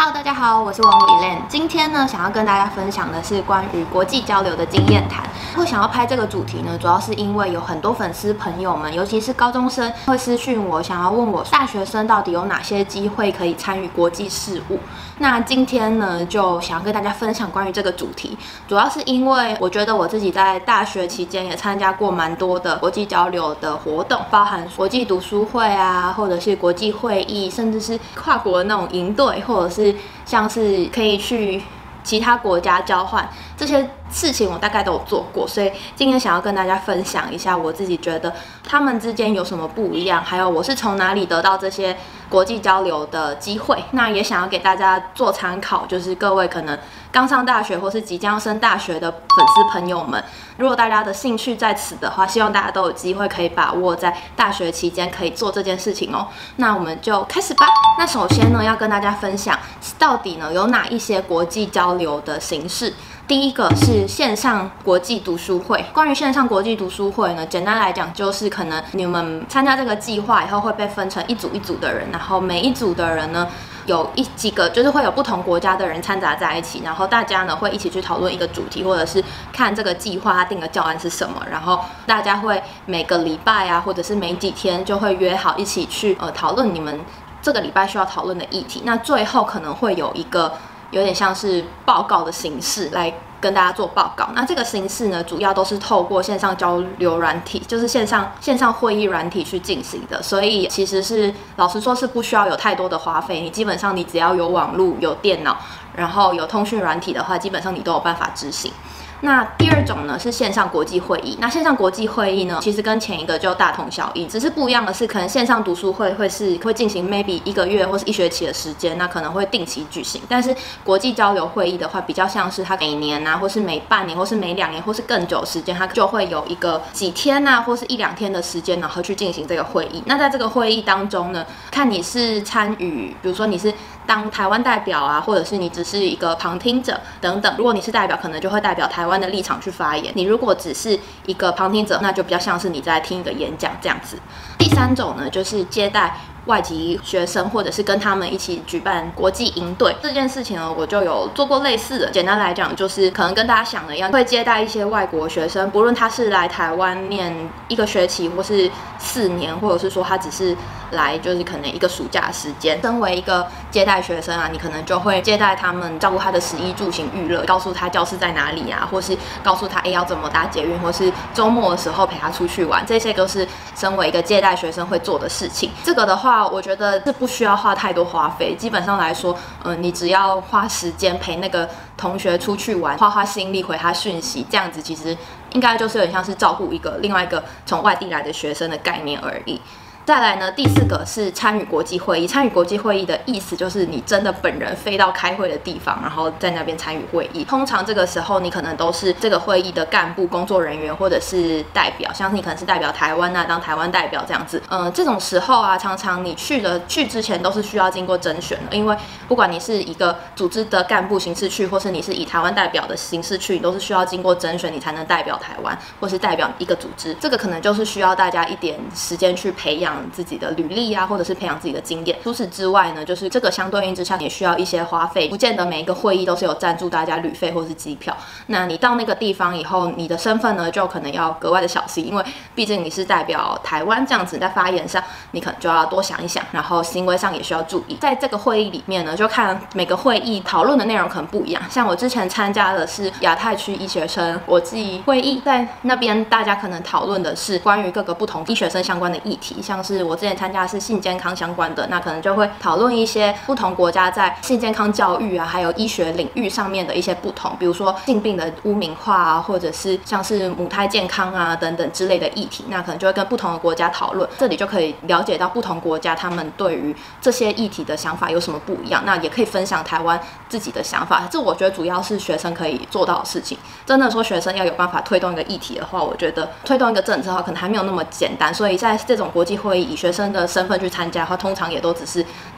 Hello， 大家好，我是王伟 Elaine。今天呢，想要跟大家分享的是关于国际交流的经验谈。会想要拍这个主题呢，主要是因为有很多粉丝朋友们，尤其是高中生，会私讯我，想要问我大学生到底有哪些机会可以参与国际事务。那今天呢，就想要跟大家分享关于这个主题，主要是因为我觉得我自己在大学期间也参加过蛮多的国际交流的活动，包含国际读书会啊，或者是国际会议，甚至是跨国的那种营队，或者是像是可以去其他国家交换，这些事情我大概都有做过，所以今天想要跟大家分享一下我自己觉得他们之间有什么不一样，还有我是从哪里得到这些国际交流的机会。那也想要给大家做参考，就是各位可能刚上大学或是即将升大学的粉丝朋友们，如果大家的兴趣在此的话，希望大家都有机会可以把握在大学期间可以做这件事情哦。那我们就开始吧。那首先呢，要跟大家分享到底呢有哪一些国际交流的形式。第一个是线上国际读书会。关于线上国际读书会呢，简单来讲就是可能你们参加这个计划以后会被分成一组一组的人，然后每一组的人呢有几个就是会有不同国家的人掺杂在一起，然后大家呢会一起去讨论一个主题，或者是看这个计划它定的教案是什么，然后大家会每个礼拜啊，或者是每几天就会约好一起去讨论你们这个礼拜需要讨论的议题。那最后可能会有一个有点像是报告的形式来跟大家做报告。那这个形式呢，主要都是透过线上交流软体，就是线上会议软体去进行的。所以其实是老实说是不需要有太多的花费，你基本上你只要有网络、有电脑，然后有通讯软体的话，基本上你都有办法执行。那第二种呢是线上国际会议。那线上国际会议呢，其实跟前一个就大同小异，只是不一样的是，可能线上读书会会进行 maybe 1个月或是1学期的时间，那可能会定期举行。但是国际交流会议的话，比较像是它每年啊，或是每半年，或是每2年，或是更久的时间，它就会有一个几天啊，或是1、2天的时间，然后去进行这个会议。那在这个会议当中呢，看你是参与，比如说你是当台湾代表啊，或者是你只是一个旁听者等等。如果你是代表，可能就会代表台湾的立场去发言。你如果只是一个旁听者，那就比较像是你在听一个演讲这样子。第三种呢，就是接待外籍学生，或者是跟他们一起举办国际营队。这件事情呢，我就有做过类似的。简单来讲，就是可能跟大家想的一样，会接待一些外国学生，不论他是来台湾念1个学期，或是4年，或者是说他只是来就是可能1个暑假的时间。身为一个接待学生啊，你可能就会接待他们，照顾他的食衣住行娱乐，告诉他教室在哪里啊，或是告诉他要怎么搭捷运，或是周末的时候陪他出去玩，这些都是身为一个接待学生会做的事情。这个的话，我觉得是不需要花太多花费。基本上来说，你只要花时间陪那个同学出去玩，花心力回他讯息，这样子其实应该就是有点像是照顾另外一个从外地来的学生的概念而已。再来呢，第4个是参与国际会议。参与国际会议的意思就是你真的本人飞到开会的地方，然后在那边参与会议。通常这个时候你可能都是这个会议的干部、工作人员或者是代表，像是你可能是代表台湾啊，当台湾代表这样子。这种时候啊，常常你去之前都是需要经过甄选的，因为不管你是一个组织的干部形式去，或是你是以台湾代表的形式去，你都是需要经过甄选，你才能代表台湾或是代表一个组织。这个可能就是需要大家一点时间去培养自己的履历啊，或者是培养自己的经验。除此之外呢，就是这个相对应之下也需要一些花费，不见得每一个会议都是有赞助大家旅费或是机票。那你到那个地方以后，你的身份呢就可能要格外的小心，因为毕竟你是代表台湾这样子，在发言上你可能就要多想一想，然后行为上也需要注意。在这个会议里面呢，就看每个会议讨论的内容可能不一样。像我之前参加的是亚太区医学生国际会议，在那边大家可能讨论的是关于各个不同医学生相关的议题，像是我之前参加的是性健康相关的，那可能就会讨论一些不同国家在性健康教育啊，还有医学领域上面的一些不同，比如说性病的污名化啊，或者是像是母胎健康啊等等之类的议题，那可能就会跟不同的国家讨论。这里就可以了解到不同国家他们对于这些议题的想法有什么不一样，那也可以分享台湾自己的想法。这我觉得主要是学生可以做到的事情。真的说学生要有办法推动一个议题的话，我觉得推动一个政策的话可能还没有那么简单，所以在这种国际会议以学生的身份去参加的话，通常也都只是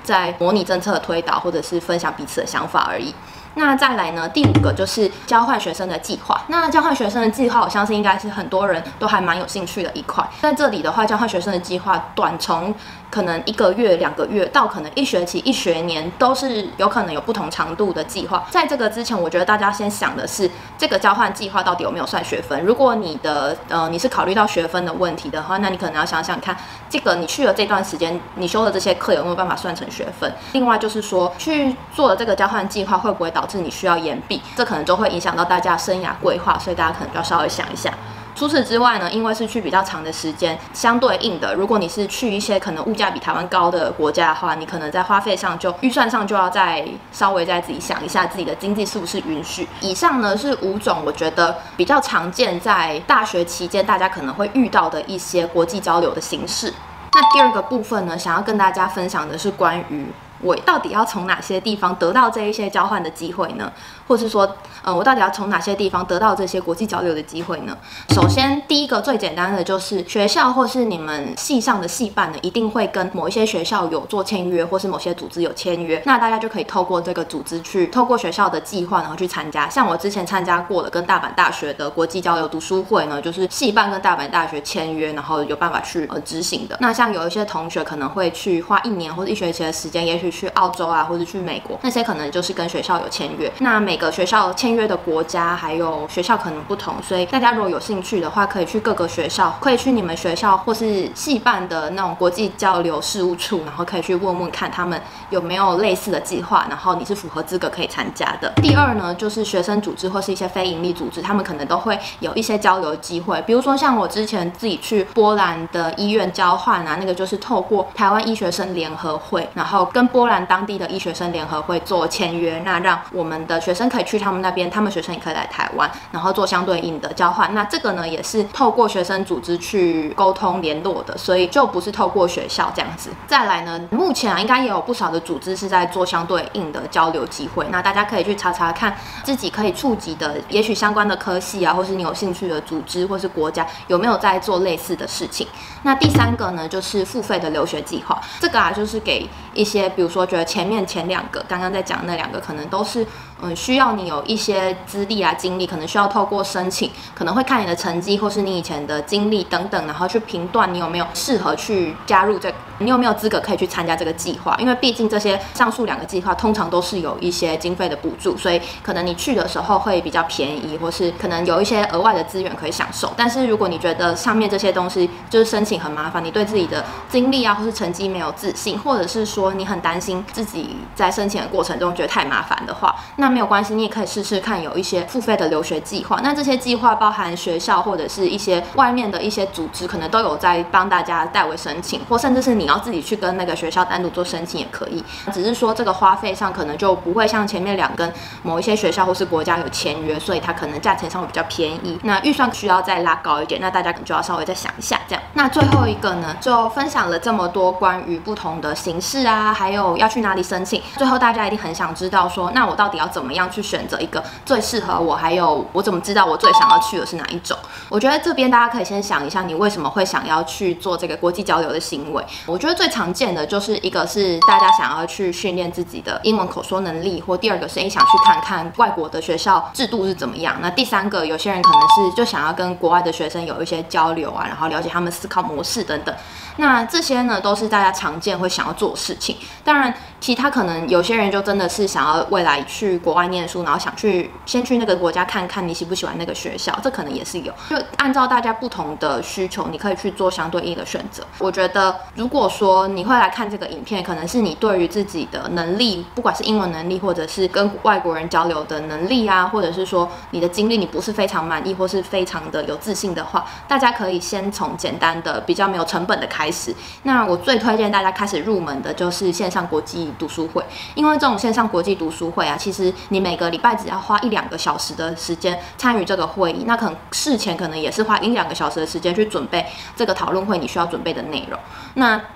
在模拟政策的推导，或者是分享彼此的想法而已。那再来呢，第5个就是交换学生的计划。那交换学生的计划，我相信应该是很多人都还蛮有兴趣的一块。在这里的话，交换学生的计划短从可能1个月、2个月到可能1学期、1学年，都是有可能有不同长度的计划。在这个之前，我觉得大家先想的是这个交换计划到底有没有算学分。如果你是考虑到学分的问题的话，那你可能要想想看，这个你去了这段时间，你修的这些课有没有办法算成学分？另外就是说，去做的这个交换计划会不会导致你需要延毕？这可能就会影响到大家生涯规划，所以大家可能就要稍微想一下。除此之外呢，因为是去比较长的时间，相对应的，如果你是去一些可能物价比台湾高的国家的话，你可能在花费上预算上就要稍微自己想一下自己的经济是不是允许。以上呢是5种我觉得比较常见在大学期间大家可能会遇到的一些国际交流的形式。那第2个部分呢，想要跟大家分享的是关于我到底要从哪些地方得到这一些交换的机会呢？或是说，我到底要从哪些地方得到这些国际交流的机会呢？首先，第一个最简单的就是学校或是你们系上的系办呢，一定会跟某一些学校有做签约，或是某些组织有签约，那大家就可以透过这个组织透过学校的计划，然后去参加。像我之前参加过的跟大阪大学的国际交流读书会呢，就是系办跟大阪大学签约，然后有办法去执行的。那像有一些同学可能会去花1年或者1学期的时间，也许去澳洲啊，或者去美国，那些可能就是跟学校有签约。那每个学校签约的国家还有学校可能不同，所以大家如果有兴趣的话，可以去各个学校，可以去你们学校或是系办的那种国际交流事务处，然后可以去问问看他们有没有类似的计划，然后你是符合资格可以参加的。第2呢，就是学生组织或是一些非营利组织，他们可能都会有一些交流机会，比如说像我之前自己去波兰的医院交换啊，那个就是透过台湾医学生联合会，然后跟波兰当地的医学生联合会做签约，那让我们的学生可以去他们那边，他们学生也可以来台湾，然后做相对应的交换。那这个呢，也是透过学生组织去沟通联络的，所以就不是透过学校这样子。再来呢，目前应该也有不少的组织是在做相对应的交流机会，那大家可以去查查看自己可以触及的，也许相关的科系啊，或是你有兴趣的组织或是国家有没有在做类似的事情。那第3个呢，就是付费的留学计划，这个就是给一些比如说觉得前2个刚刚在讲那2个可能都是需要你有一些资历啊经历，可能需要透过申请，可能会看你的成绩或是你以前的经历等等，然后去评断你有没有适合去加入你有没有资格可以去参加这个计划。因为毕竟这些上述2个计划通常都是有一些经费的补助，所以可能你去的时候会比较便宜，或是可能有一些额外的资源可以享受。但是如果你觉得上面这些东西就是申请很麻烦，你对自己的经历啊或是成绩没有自信，或者是说你很担心自己在申请的过程中觉得太麻烦的话，那没有关系，你也可以试试看有一些付费的留学计划。那这些计划包含学校或者是一些外面的一些组织，可能都有在帮大家代为申请，或甚至是你要自己去跟那个学校单独做申请也可以。只是说这个花费上可能就不会像前面2跟某一些学校或是国家有签约，所以它可能价钱上会比较便宜。那预算需要再拉高一点，那大家可能就要稍微再想一下这样。那最后一个呢，就分享了这么多关于不同的形式啊，还有要去哪里申请。最后大家一定很想知道说，那我到底要怎么样去选择一个最适合我，还有我怎么知道我最想要去的是哪一种？我觉得这边大家可以先想一下，你为什么会想要去做这个国际交流的行为。我觉得最常见的就是一个是大家想要去训练自己的英文口说能力，或第2个是想去看看外国的学校制度是怎么样。那第3个有些人可能是就想要跟国外的学生有一些交流啊，然后了解他们思考模式等等。那这些呢都是大家常见会想要做的事情。当然其他可能有些人就真的是想要未来去国外念书，然后想先去那个国家看看你喜不喜欢那个学校，这可能也是有。就按照大家不同的需求，你可以去做相对应的选择。我觉得如果说你会来看这个影片，可能是你对于自己的能力，不管是英文能力或者是跟外国人交流的能力啊，或者是说你的经历你不是非常满意或是非常的有自信的话，大家可以先从简单的比较没有成本的开始。那我最推荐大家开始入门的就是线上国际读书会，因为这种线上国际读书会啊，其实你每个礼拜只要花1-2个小时的时间参与这个会议，那可能事前可能也是花1-2个小时的时间去准备这个讨论会你需要准备的内容。那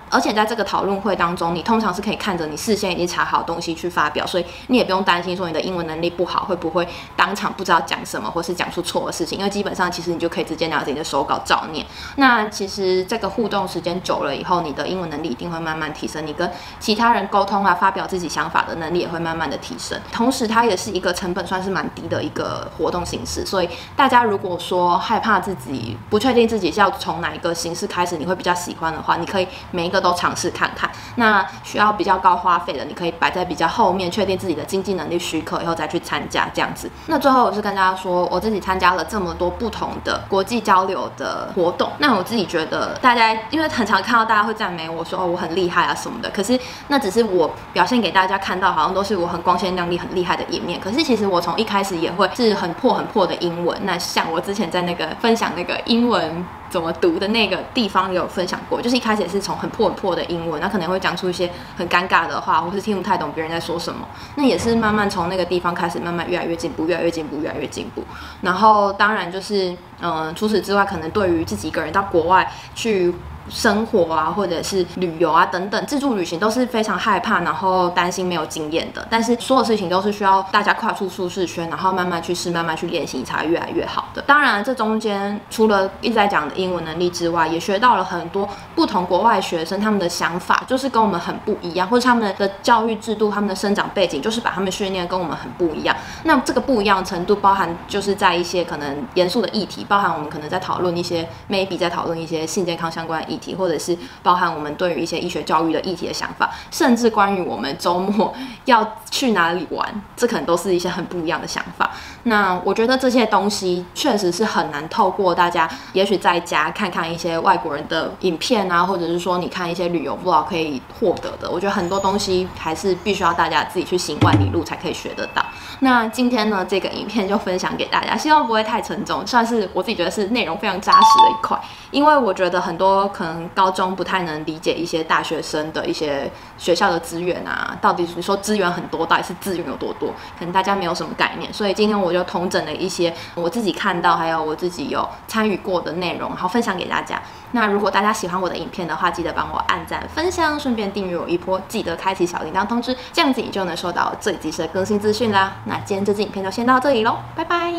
而且在这个讨论会当中，你通常是可以看着你事先已经查好的东西去发表，所以你也不用担心说你的英文能力不好会不会当场不知道讲什么，或是讲出错的事情，因为基本上其实你就可以直接拿着你的手稿照念。那其实这个互动时间久了以后，你的英文能力一定会慢慢提升，你跟其他人沟通啊，发表自己想法的能力也会慢慢的提升。同时，它也是一个成本算是蛮低的一个活动形式，所以大家如果说害怕自己不确定自己是要从哪一个形式开始，你会比较喜欢的话，你可以每一个都尝试看看。那需要比较高花费的，你可以摆在比较后面，确定自己的经济能力许可以后再去参加这样子。那最后我是跟大家说，我自己参加了这么多不同的国际交流的活动，那我自己觉得大家因为很常看到大家会赞美我说我很厉害啊什么的，可是那只是我表现给大家看到，好像都是我很光鲜亮丽、很厉害的一面。可是其实我从一开始也会是很破的英文。那像我之前在那个分享那个英文怎么读的那个地方有分享过，就是一开始也是从很破的英文，那可能会讲出一些很尴尬的话，或是听不太懂别人在说什么。那也是慢慢从那个地方开始，慢慢越来越进步。然后当然就是除此之外，可能对于自己一个人到国外去生活啊，或者是旅游啊等等，自助旅行都是非常害怕，然后担心没有经验的。但是所有事情都是需要大家跨出舒适圈，然后慢慢去试，慢慢去练习，才会越来越好的。当然，这中间除了一直在讲的英文能力之外，也学到了很多不同国外学生他们的想法，就是跟我们很不一样，或者他们的教育制度、他们的生长背景，就是把他们训练跟我们很不一样。那这个不一样的程度，包含就是在一些可能严肃的议题，包含我们可能在讨论一些 maybe 在讨论一些性健康相关的议题，或者是包含我们对于一些医学教育的议题的想法，甚至关于我们周末要去哪里玩，这可能都是一些很不一样的想法。那我觉得这些东西确实是很难透过大家也许在家看看一些外国人的影片啊，或者是说你看一些旅游 vlog 可以获得的。我觉得很多东西还是必须要大家自己去行万里路才可以学得到。那今天呢，这个影片就分享给大家，希望不会太沉重，算是我自己觉得是内容非常扎实的一块。因为我觉得很多可能高中不太能理解一些大学生的一些学校的资源啊，到底你说资源很多，到底是资源有多多，可能大家没有什么概念。所以今天我就统整了一些我自己看到还有我自己有参与过的内容，然后分享给大家。那如果大家喜欢我的影片的话，记得帮我按赞分享，顺便订阅我一波，记得开启小铃铛通知，这样子你就能收到最及时的更新资讯啦。那今天这支影片就先到这里咯，拜拜。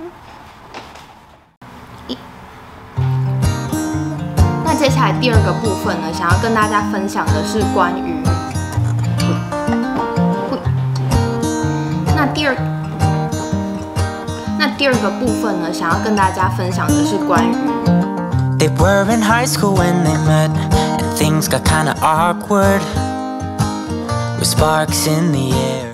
那接下来第二个部分呢，想要跟大家分享的是关于第二个部分呢，想要跟大家分享的是关于 They were in high school when they met, and things got kinda awkward, with sparks in the air.